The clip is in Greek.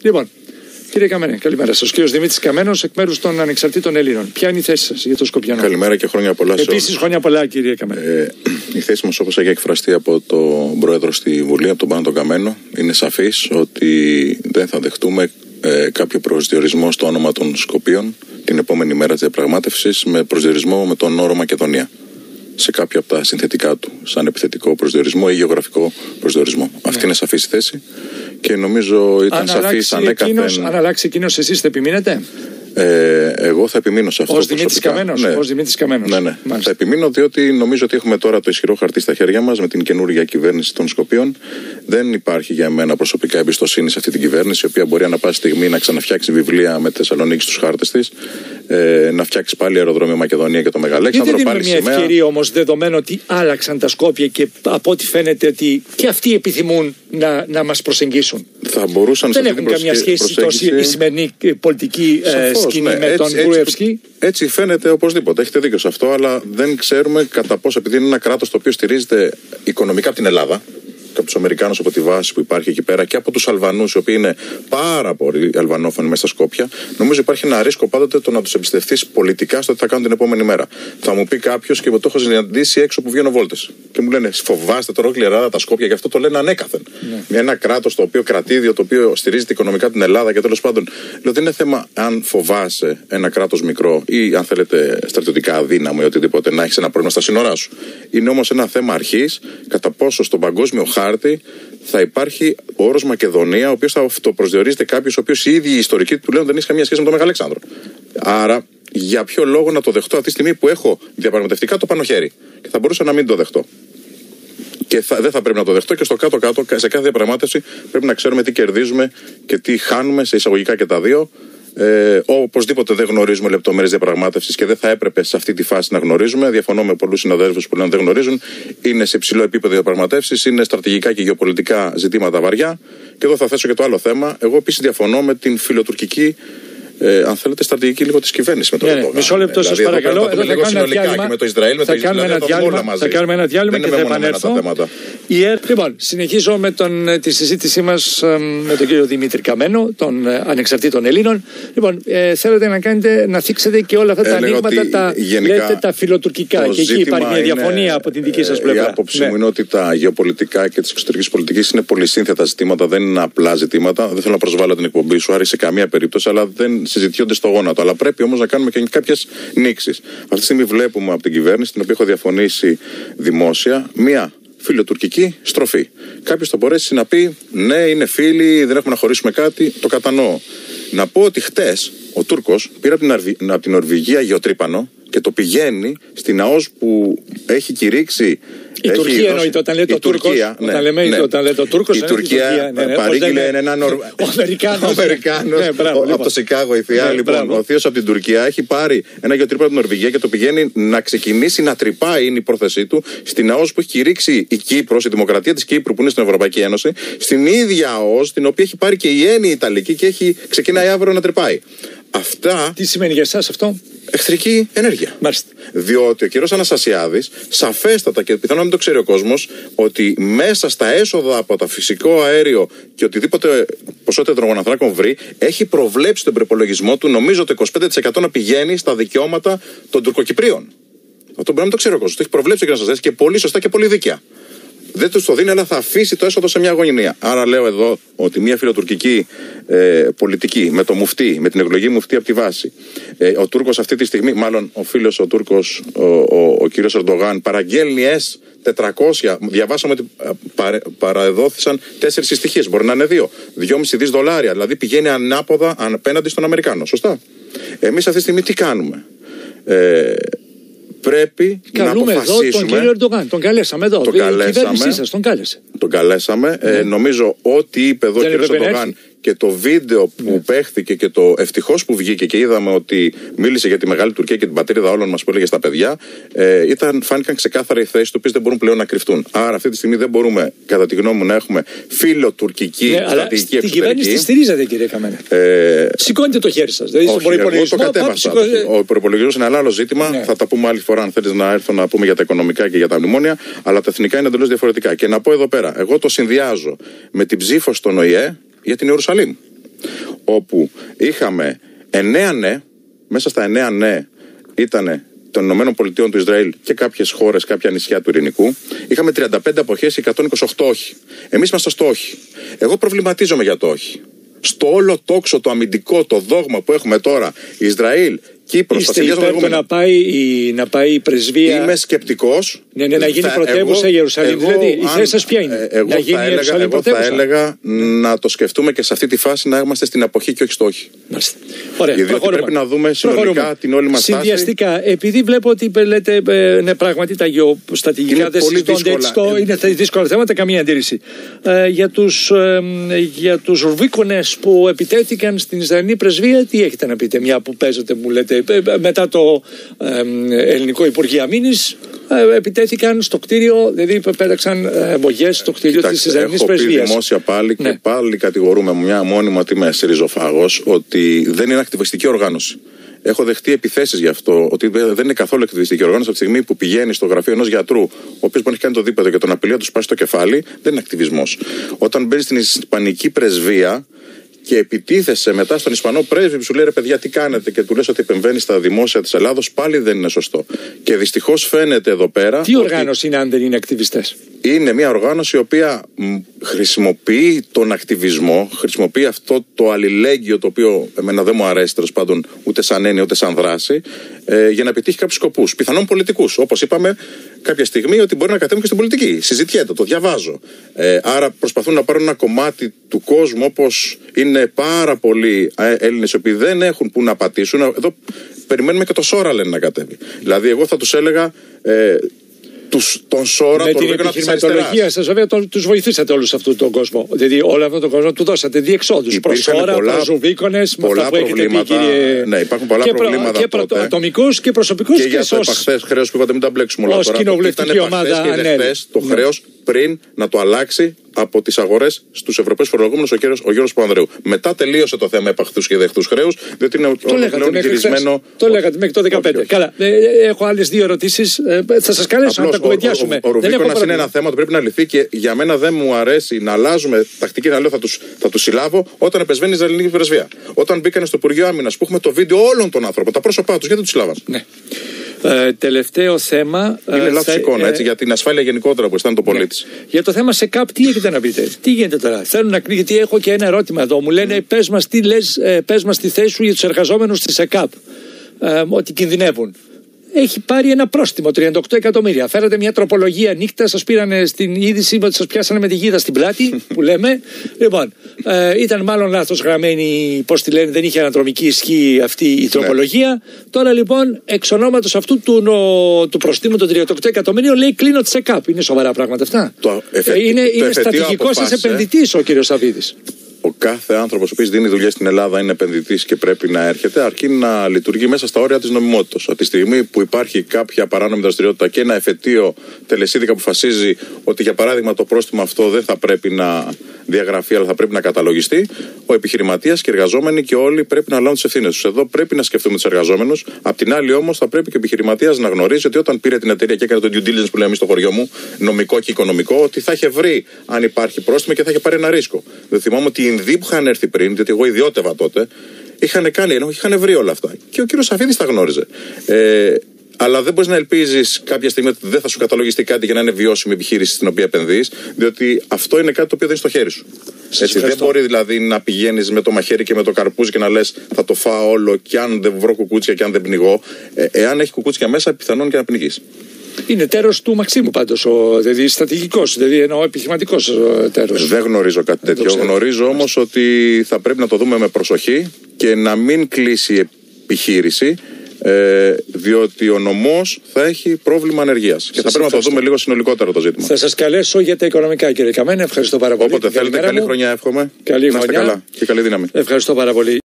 Λοιπόν, κύριε Καμένε, καλημέρα σας. Ο κύριος Δημήτρης Καμένος, εκ μέρους των Ανεξαρτήτων Ελλήνων. Ποια είναι η θέση σας για το Σκοπιανό? Καλημέρα και χρόνια πολλά. Επίσης, χρόνια πολλά, κύριε Καμένε. Η θέση μας, όπως έχει εκφραστεί από τον Πρόεδρο στη Βουλή, από τον Πάνο τον Καμένο, είναι σαφής ότι δεν θα δεχτούμε κάποιο προσδιορισμό στο όνομα των Σκοπίων την επόμενη μέρα της διαπραγμάτευσης με προσδιορισμό με τον όρο Μακεδονία σε κάποιο από τα συνθετικά του, σαν επιθετικό προσδιορισμό ή γεωγραφικό προσδιορισμό. Αυτή είναι σαφής η θέση και νομίζω ήταν σαφής ανέκαθεν. Αν αλλάξει εκείνος, εσείς θα επιμείνετε? Εγώ θα επιμείνω σε αυτό. Ως Δημήτρης Καμένος. Ναι. Ως Δημήτρης Καμένος. Ναι. Θα επιμείνω διότι νομίζω ότι έχουμε τώρα το ισχυρό χαρτί στα χέρια μας με την καινούργια κυβέρνηση των Σκοπίων. Δεν υπάρχει για μένα προσωπικά εμπιστοσύνη σε αυτή την κυβέρνηση, η οποία μπορεί ανά πάση στιγμή να ξαναφτιάξει βιβλία με τη Θεσσαλονίκη στους χάρτες της, να φτιάξει πάλι αεροδρόμιο Μακεδονία και το Μεγαλέξανδρο. Δεν είναι μια ευκαιρία όμως, δεδομένου ότι άλλαξαν τα Σκόπια και από ό,τι φαίνεται ότι και αυτοί επιθυμούν να μας προσεγγίσουν. Θα μπορούσαν δεν έχουν καμία σχέση η σημερινή πολιτική σκηνή με τον Γκρουεύσκι. Έτσι φαίνεται οπωσδήποτε. Έχετε δίκιο σε αυτό, αλλά δεν ξέρουμε κατά πόσο, επειδή είναι ένα κράτος το οποίο στηρίζεται οικονομικά από την Ελλάδα και από τους Αμερικάνους από τη βάση που υπάρχει εκεί πέρα και από τους Αλβανούς, οι οποίοι είναι πάρα πολύ αλβανόφωνοι μέσα στα Σκόπια, νομίζω υπάρχει ένα ρίσκο πάντοτε το να τους εμπιστευτείς πολιτικά στο τι θα κάνουν την επόμενη μέρα. Θα μου πει κάποιος, και το έχω συναντήσει έξω που βγαίνω βόλτες, και μου λένε φοβάστε τώρα όλη η Ελλάδα τα Σκόπια, και αυτό το λένε ανέκαθεν. Ναι. Ένα κράτος το οποίο κρατήδιο, το οποίο στηρίζεται οικονομικά την Ελλάδα και τέλος πάντων. Λέω, δεν είναι θέμα αν φοβάσαι ένα κράτος μικρό ή αν θέλετε στρατιωτικά αδύναμο ή οτιδήποτε να έχεις ένα πρόβλημα στα σύνορά σου. Είναι όμως ένα θέμα αρχής κατά πόσο στον παγκόσμιο χάρτη θα υπάρχει ο όρος Μακεδονία, ο οποίος θα αυτοπροσδιορίζεται κάποιος ο οποίος οι ίδιοι οι ιστορικοί του λένε δεν έχει καμία σχέση με τον Μεγαλέξανδρο. Άρα, για ποιο λόγο να το δεχτώ αυτή τη στιγμή που έχω διαπραγματευτικά το πάνω χέρι? Και θα μπορούσα να μην το δεχτώ. Και δεν θα πρέπει να το δεχτώ, και στο κάτω-κάτω, σε κάθε διαπραγμάτευση πρέπει να ξέρουμε τι κερδίζουμε και τι χάνουμε, σε εισαγωγικά και τα δύο. Οπωσδήποτε δεν γνωρίζουμε λεπτομέρειες διαπραγμάτευσης και δεν θα έπρεπε σε αυτή τη φάση να γνωρίζουμε. Διαφωνώ με πολλούς συναδέλφους που λένε δεν γνωρίζουν. Είναι σε υψηλό επίπεδο διαπραγματεύσεις, είναι στρατηγικά και γεωπολιτικά ζητήματα βαριά. Και εδώ θα θέσω και το άλλο θέμα. Εγώ επίσης διαφωνώ με την φιλοτουρκική, αν θέλετε, στρατηγική λίγο της κυβέρνησης με τον Ερντογάν. Μισό λεπτό, σας παρακαλώ. Εδώ θα κάνουμε ένα διάλειμμα. Με το Ισραήλ, με το Ισραήλ, θα κάνουμε ένα διάλειμμα και θα επανέλθω. Λοιπόν, συνεχίζω με τη συζήτησή μας με τον κύριο Δημήτρη Καμένο, των Ανεξαρτήτων Ελλήνων. Λοιπόν, θέλετε να θίξετε και όλα αυτά τα ανοίγματα, λέτε τα φιλοτουρκικά. Και εκεί υπάρχει μια διαφωνία από την δική σας πλευρά. Η άποψή μου είναι ότι τα γεωπολιτικά και της εξωτερικής πολιτικής είναι πολυσύνθετα ζητήματα, δεν είναι απλά ζητήματα. Δεν θέλω να προσβάλλω την εκπομπή σου, Άρη, σε καμία περίπτωση, αλλά δεν συζητιόνται στο γόνατο. Αλλά πρέπει όμως να κάνουμε και κάποιες νήξεις. Αυτή τη στιγμή βλέπουμε από την κυβέρνηση, την οποία έχω διαφωνήσει δημόσια, μία φιλοτουρκική στροφή. Κάποιος θα μπορέσει να πει ναι, είναι φίλοι, δεν έχουμε να χωρίσουμε κάτι, το κατανοώ. Να πω ότι χτες ο Τούρκος πήρε από την Νορβηγία γεωτρύπανο και το πηγαίνει στην ΑΟΣ που έχει κηρύξει. Η Τουρκία εννοείται όταν λέει το Τούρκος. Όταν λέει το Τούρκος. Η Τουρκία παρήγγειλε έναν Αμερικάνο από το Σικάγο, η θεία. Λοιπόν, ο θείος από την Τουρκία έχει πάρει ένα γεωτρύπανο από την Νορβηγία και το πηγαίνει να ξεκινήσει να τρυπάει, είναι η πρόθεσή του, στην ΑΟΣ που έχει κηρύξει η Κύπρος, η Δημοκρατία της Κύπρου που είναι στην Ευρωπαϊκή Ένωση, στην ίδια ΑΟΣ την οποία έχει πάρει και η Ένη Ιταλική και ξεκινάει αύριο να τρυπάει. Αυτά. Τι σημαίνει για εσάς αυτό? Εχθρική ενέργεια. Μάλιστα. Διότι ο κύριος Αναστασιάδης, σαφέστατα και πιθανόν να μην το ξέρει ο κόσμος, ότι μέσα στα έσοδα από το φυσικό αέριο και οτιδήποτε ποσότητα υδρογονανθράκων βρει, έχει προβλέψει τον προπολογισμό του, νομίζω το 25% να πηγαίνει στα δικαιώματα των Τουρκοκυπρίων. Αυτό μπορεί να μην το ξέρει ο κόσμος. Το έχει προβλέψει ο κύριος Αναστασιάδης και πολύ σωστά και πολύ δίκαια. Δεν του το δίνει, αλλά θα αφήσει το έσοδο σε μια αγωνία. Άρα λέω εδώ ότι μια φιλοτουρκική πολιτική με το μουφτί, με την εκλογή μουφτί από τη βάση. Ο Τούρκος αυτή τη στιγμή, μάλλον ο φίλος ο Τούρκος, ο κύριος Ερντογάν, παραγγέλνει S400. Διαβάσαμε ότι παραδόθησαν 4 συστοιχίες. Μπορεί να είναι 2. $2,5 δις. Δηλαδή πηγαίνει ανάποδα απέναντι στον Αμερικάνο. Σωστά. Εμείς αυτή τη στιγμή τι κάνουμε? Πρέπει να αποφασίσουμε. Εδώ τον κύριο Ερντογάν, τον καλέσαμε εδώ. Η κυβέρνησή σας τον κάλεσε. Τον καλέσαμε. Νομίζω ότι είπε εδώ ο κύριος Ερντογάν και το βίντεο που παίχθηκε και το ευτυχώς που βγήκε και είδαμε ότι μίλησε για τη Μεγάλη Τουρκία και την πατρίδα όλων μας που έλεγε στα παιδιά, φάνηκαν ξεκάθαρα οι θέσεις του, οποίες δεν μπορούν πλέον να κρυφτούν. Άρα αυτή τη στιγμή δεν μπορούμε, κατά τη γνώμη μου, να έχουμε φιλοτουρκική στρατηγική εξωτερική. Την κυβέρνηση τη στηρίζατε, κύριε Καμένε. Σηκώνετε το χέρι σας. Δηλαδή, εγώ το κατέβασα. Ο προϋπολογισμός είναι ένα άλλο ζήτημα. Θα τα πούμε άλλη φορά, αν θέλεις να έρθω να πούμε για τα οικονομικά και για τα μνημόνια. Αλλά τα εθνικά είναι εντελώς διαφορετικά. Και να πω εδώ πέρα, εγώ το συνδυάζω με την ψήφο στον ΟΗΕ για την Ιερουσαλήμ. όπου είχαμε 9 ναι, μέσα στα 9 ναι ήταν των ΗΠΑ, του Ισραήλ και κάποιες χώρες, κάποια νησιά του Ειρηνικού. Είχαμε 35 αποχές, 128 όχι. Εμείς είμαστε στο όχι. Εγώ προβληματίζομαι για το όχι. Στο όλο τόξο, το αμυντικό, το δόγμα που έχουμε τώρα, Ισραήλ, Κύπρος, είστε υπέρ το να πάει η πρεσβεία. Είμαι σκεπτικός. Ναι, να γίνει πρωτεύουσα Ιερουσαλήμ. Δηλαδή, η θέση σας ποια είναι? Να γίνει Ιερουσαλήμ πρωτεύουσα. Εγώ θα έλεγα να το σκεφτούμε και σε αυτή τη φάση να είμαστε στην αποχή και όχι στο όχι. Ωραία, γιατί πρέπει να δούμε συνολικά την όλη μας τάση. Συνδυαστικά, επειδή βλέπω ότι λέτε, ναι, πράγματι τα γεωστρατηγικά δεν συζητώνται έτσι, είναι δύσκολα θέματα, καμία αντίρρηση. Για τους Ρουβίκονες που επιτέθηκαν στην Ισραηλινή πρεσβεία, τι έχετε να πείτε, μια που παίζετε, μου λέτε, μετά το Ελληνικό Υπουργείο Αμήνης επιτέθηκαν στο κτίριο, δηλαδή πέταξαν βογιές στο κτίριο της Ισραηλινής πρεσβείας. Έχω πει δημόσια πάλι και πάλι κατηγορούμε μια μόνιμα ότι είμαι ριζοφάγος, ότι δεν είναι ακτιβιστική οργάνωση. Έχω δεχτεί επιθέσεις γι' αυτό, ότι δεν είναι καθόλου ακτιβιστική οργάνωση. Από τη στιγμή που πηγαίνει στο γραφείο ενός γιατρού, ο οποίος μπορεί να έχει κάνει το δίπεδο και τον απειλεί να του σπάσει το κεφάλι, δεν είναι ακτιβισμός. Όταν μπαίνει στην Ισπανική πρεσβεία και επιτίθεσαι μετά στον Ισπανό πρέσβη που σου λέει ρε παιδιά τι κάνετε και του λες ότι επεμβαίνει στα δημόσια της Ελλάδος, πάλι δεν είναι σωστό. Και δυστυχώς φαίνεται εδώ πέρα. Τι οργάνωση είναι αν δεν είναι ακτιβιστές? Είναι μια οργάνωση η οποία χρησιμοποιεί τον ακτιβισμό, χρησιμοποιεί αυτό το αλληλέγγυο το οποίο εμένα δεν μου αρέσει τέλος πάντων ούτε σαν έννοια ούτε σαν δράση, για να επιτύχει κάποιους σκοπούς, πιθανόν πολιτικούς. Όπως είπαμε κάποια στιγμή ότι μπορεί να κατέβουν και στην πολιτική. Συζητιέται, το διαβάζω. Άρα προσπαθούν να πάρουν ένα κομμάτι του κόσμου, όπως είναι πάρα πολλοί Έλληνες οι οποίοι δεν έχουν που να πατήσουν. Εδώ περιμένουμε και το Σόρα λένε να κατέβει. Δηλαδή εγώ θα τους έλεγα τον Σόρα, τον Ρουβίκονα της αριστεράς. Με την επιχειρηματολογία σας βέβαια τους βοηθήσατε όλους αυτόν τον κόσμο. Δηλαδή όλο αυτόν τον κόσμο του δώσατε διεξόδους. Προς Σόρα, προς Ρουβίκονες, με αυτά που έχετε πει κύριε. Ναι, υπάρχουν πολλά προβλήματα και ατομικούς και προσωπικούς. Και για το επαχθές χρέος που είπατε μην τα μπλέξουμε όλα τώρα. Ως κοινοβουλευτική ομάδα. Και είναι χθες το χρέος πριν να το αλλάξει από τις αγορές στους Ευρωπαίους φορολογούμενους ο Γιώργος Παπανδρέου. Μετά τελείωσε το θέμα επαχθούς και δεχτούς χρέους, διότι είναι πλέον γυρισμένο. Το λέγατε μέχρι το 2015. Καλά. Έχω άλλες δύο ερωτήσεις. Θα σας καλέσω να τα κουβεντιάσουμε. Ο Ρουβίκονας είναι ένα θέμα που πρέπει να λυθεί και για μένα δεν μου αρέσει να αλλάζουμε τακτική. Να λέω θα τους συλλάβω όταν επεσβαίνει η Ισραηλινή πρεσβεία. Όταν μπήκαν στο Υπουργείο Άμυνας που έχουμε το βίντεο όλων των άνθρωπων, τα πρόσωπά τους, γιατί τους συλλάβαν? Ναι. Τελευταίο θέμα. Είναι λάθος εικόνα, έτσι, για την ασφάλεια γενικότερα που αισθάνεται ο πολίτης. Ναι. Για το θέμα σε ΚΑΠ, τι έχετε να πείτε? Τι γίνεται τώρα? Θέλουν να κλείσει, γιατί έχω και ένα ερώτημα εδώ. Μου λένε, πες μας τη θέση σου για τους εργαζόμενους της ΕΚΑΠ. Ότι κινδυνεύουν. Έχει πάρει ένα πρόστιμο 38 εκατομμύρια. Φέρατε μια τροπολογία νύχτα, σας πήρανε στην είδηση ότι σας πιάσανε με τη γίδα στην πλάτη, που λέμε. Λοιπόν, ήταν μάλλον λάθος γραμμένη, πώς τη λένε, δεν είχε αναδρομική ισχύ αυτή η τροπολογία. Ναι. Τώρα λοιπόν, εξ ονόματος αυτού του προστίμου των 38 εκατομμύριων, λέει κλείνω τη ΕΚΑΠ. Είναι σοβαρά πράγματα αυτά? Είναι στρατηγικός σας επενδυτής ο κύριος Σαββίδης. Ο κάθε άνθρωπος ο οποίος δίνει δουλειές στην Ελλάδα είναι επενδυτής και πρέπει να έρχεται, αρκεί να λειτουργεί μέσα στα όρια της νομιμότητας. Από τη στιγμή που υπάρχει κάποια παράνομη δραστηριότητα και ένα εφετείο τελεσίδικα που αποφασίζει ότι για παράδειγμα το πρόστιμο αυτό δεν θα πρέπει να διαγραφεί αλλά θα πρέπει να καταλογιστεί, ο επιχειρηματίας και οι εργαζόμενοι και όλοι πρέπει να λάβουν τις ευθύνες τους. Εδώ πρέπει να σκεφτούμε τους εργαζόμενους. Απ' την άλλη όμως θα πρέπει και ο επιχειρηματίας να γνωρίζει ότι όταν πήρε την εταιρεία και έκανε το due diligence που λέμε εμείς στο χωριό μου, νομικό και οικονομικό, ότι θα είχε βρει αν υπάρχει πρόστιμο και θα είχε πάρει ένα ρίσκο. Δεν θυμάμαι ότι οι Ινδοί που είχαν έρθει πριν, διότι εγώ ιδιώτευα τότε, είχαν βρει όλα αυτά. Και ο κύριος Σαφίδης τα γνώριζε. Αλλά δεν μπορείς να ελπίζεις κάποια στιγμή ότι δεν θα σου καταλογιστεί κάτι για να είναι βιώσιμη επιχείρηση στην οποία επενδύεις, διότι αυτό είναι κάτι το οποίο δεν είναι στο χέρι σου. Έτσι, δεν μπορεί δηλαδή να πηγαίνεις με το μαχαίρι και με το καρπούζι και να λες θα το φάω όλο και αν δεν βρω κουκούτσια και αν δεν πνιγώ. Εάν έχει κουκούτσια μέσα, πιθανόν και να πνιγείς. Είναι τέρος του Μαξίμου πάντως, δηλαδή στρατηγικός, δηλαδή εννοώ επιχειρηματικός τέρος. Δεν γνωρίζω κάτι τέτοιο. Γνωρίζω όμως ότι θα πρέπει να το δούμε με προσοχή και να μην κλείσει η επιχείρηση. Διότι ο νομός θα έχει πρόβλημα ανεργίας. Και θα πρέπει να το δούμε λίγο συνολικότερα το ζήτημα. Θα σας καλέσω για τα οικονομικά, κύριε Καμένη. Ευχαριστώ πάρα πολύ. Όποτε θέλετε, καλή χρονιά εύχομαι. Καλή χρονιά. Να είστε καλά και καλή δύναμη. Ευχαριστώ πάρα πολύ.